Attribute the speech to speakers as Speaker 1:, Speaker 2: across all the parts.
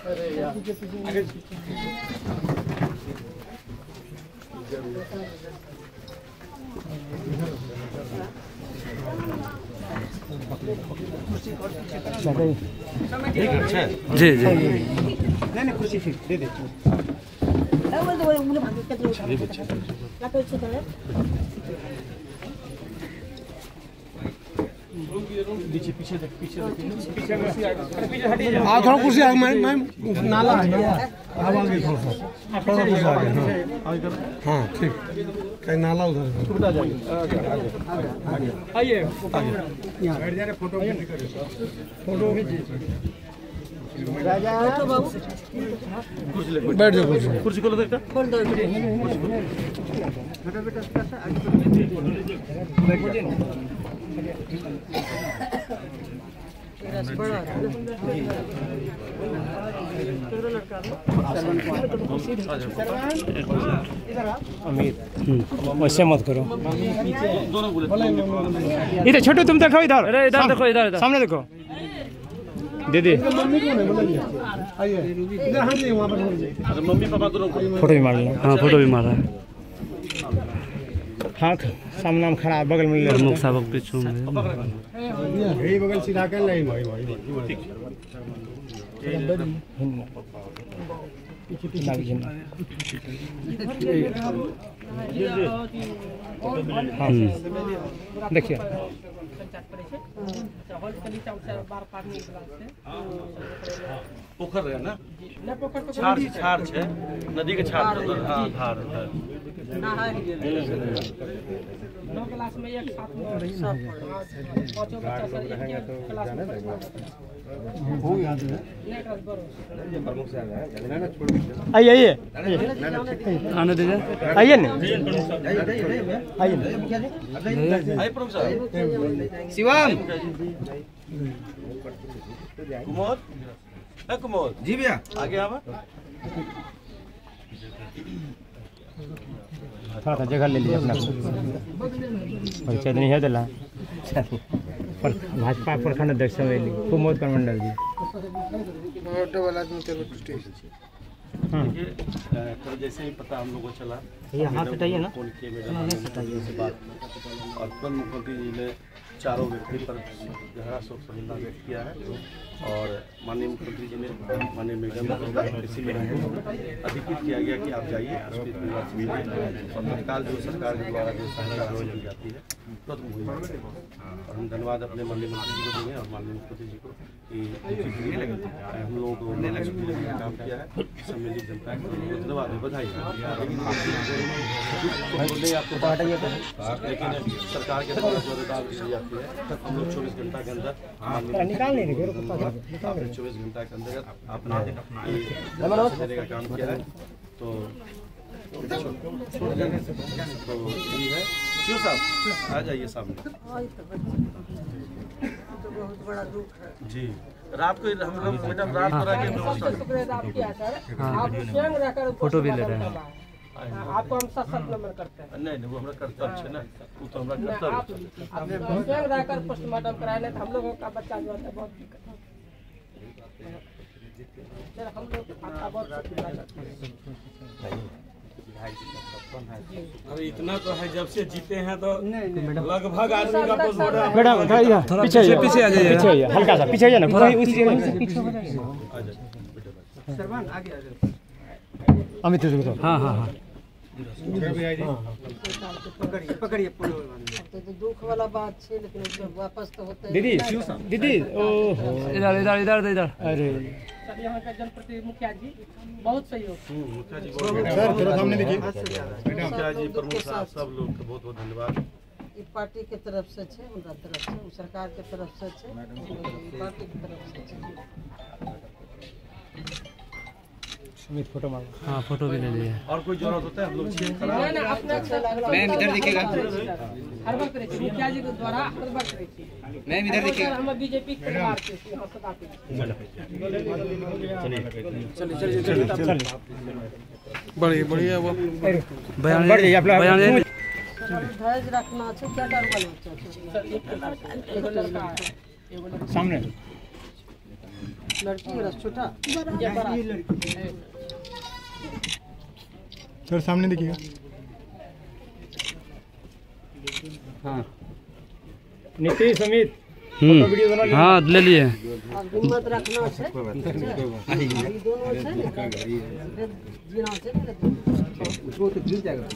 Speaker 1: जी जी
Speaker 2: नहीं कुर्सी ठीक दे दे। पीछे थोड़ा कुर्सी आगे मैं नाला है आगे थोड़ा सा कुर्सी आगे। हाँ ठीक कहीं नाला उधर आइए बैठ जा रहे फोटो बैठ जाओ कुर्सी को देखा
Speaker 1: अमित वैसे मत करो। इधर छोटू तुम देखो इधर। अरे इधर देखो इधर सामने देखो दीदी।
Speaker 2: मम्मी कौन है बोलिए आइए इधर हम जी वहां पर मम्मी पापा दोनों
Speaker 1: फोटो भी मार लो। हाँ फोटो भी मारा है। हाँ सामने में खड़ा बगल में मुख साबक पीछू में
Speaker 2: यही बगल सीधा कर ले भाई ठीक
Speaker 1: देखिए
Speaker 3: पोखर है ना छाड़ छाड़ है नदी के छाड़ धार
Speaker 4: क्लास में एक साथ पांचों बच्चा सर एक क्लास में
Speaker 2: हो याद है
Speaker 1: आइए आइए आने दीजिए आइए ना आइए
Speaker 3: शिवम कुमार कुमार जी भैया आगे आवा
Speaker 1: थोड़ा सा जगह ले लीजिए अपना पंचायत नहीं है दिला भाजपा प्रखंड अध्यक्ष कुमोद करमंडल जी।
Speaker 3: जैसे ही पता हम लोगों को चला
Speaker 1: ये हाथ हटाइए ना
Speaker 3: और तुरंत मुख्यमंत्री जी ने चारों व्यक्ति पर गहरा शोक संवेदना व्यक्त किया है और माननीय मुख्यमंत्री जी ने माननीय मैडम कृषि मैडम को अधिकृत किया गया कि आप जाइए और तत्काल जो सरकार के द्वारा जो सहायता दी जाती है तुरंत हुई। और हम धन्यवाद अपने माननीय मंत्री जी को देंगे और माननीय मुख्यमंत्री जी को कि हम लोगों को काम किया है सम्मिलित जनता को धन्यवाद बधाई। लेकिन सरकार के द्वारा जो रिकॉर्ड दी जाती है हम लोग 24 घंटा के अंदर 24 घंटा के अंदर अपना देने का काम किया है। तो यही है शिव साहब आ जाइए सामने।
Speaker 4: बहुत बड़ा दुख है
Speaker 3: जी रात को हम लोग मैडम रात को रह के व्यवस्था
Speaker 4: आप स्वयं रहकर
Speaker 1: फोटो भी ले रहे हैं
Speaker 4: आपको हम साथ नंबर करते हैं।
Speaker 3: नहीं वो हमारा कर्तव्य है ना वो तो हमारा कर्तव्य
Speaker 4: आप स्वयं रहकर पोस्टमार्टम कराने तो हम लोगों का बच्चा जो है बहुत दिक्कत है। हम लोग बहुत
Speaker 3: अरे इतना तो है जब से जीते हैं तो लगभग आदमी का
Speaker 1: मैडम पीछे पीछे आ जाइए पीछे हल्का सा पीछे ना अमित हाँ हाँ हाँ
Speaker 4: पकड़िए दुख वाला बात है लेकिन वापस तो होता है।
Speaker 1: दीदी दीदी ओहो इधर इधर इधर इधर अरे
Speaker 4: सर यहाँ का जनप्रतिनिधि मुखिया जी बहुत सहयोग
Speaker 3: मुखिया जी प्रमुख साहब सब लोग का बहुत बहुत धन्यवाद।
Speaker 4: पार्टी के तरफ से उनका तरफ से सरकार के तरफ से पार्टी की तरफ से
Speaker 1: सुमित फोटो मारो। हाँ फोटो भी ले लिए
Speaker 3: और कोई जरूरत होता है हम लोग
Speaker 4: मैम इधर देखिएगा हर वक्त मुखिया जी के द्वारा हर वक्त मैम इधर देखिएगा हम बीजेपी परिवार से
Speaker 1: चलिए
Speaker 2: बढ़िया बढ़िया वो
Speaker 1: बयान धैर्य
Speaker 4: रखना चाहिए क्या डर
Speaker 1: सामने सर सामने देखिएगा।
Speaker 5: हाँ
Speaker 1: नीतीश अमित फोटो वीडियो बना लिया।
Speaker 5: हाँ ले लिए।
Speaker 6: हिम्मत रखना छै ई दोनों छै ने जीना छै ने उसको तो गिर जाएगा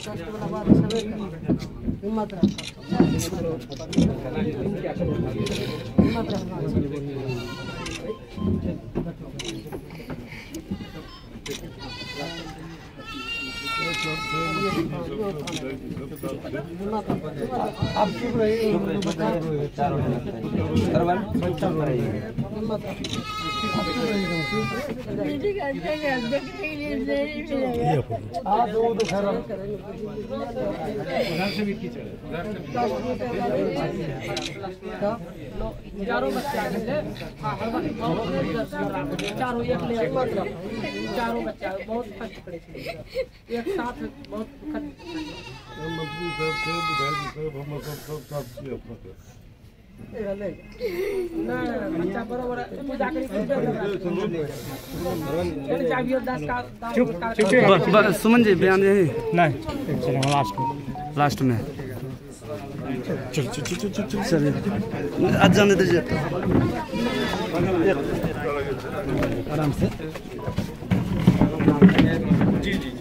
Speaker 6: हिम्मत रखना
Speaker 2: आप चुप रहिए
Speaker 6: चारों बच्चे चारों एक चारों बच्चा बहुत कष्ट करे एक साथ बहुत
Speaker 2: मंत्री साहब थे, विधायक साहब, हम सब साथ किए अपना
Speaker 6: बच्चा बरोबर पूजा करी
Speaker 5: सुमन जी बयान यही
Speaker 1: नहीं चलो
Speaker 5: लास्ट में चलिए आज जाने दीजिए आराम से।
Speaker 3: जी जी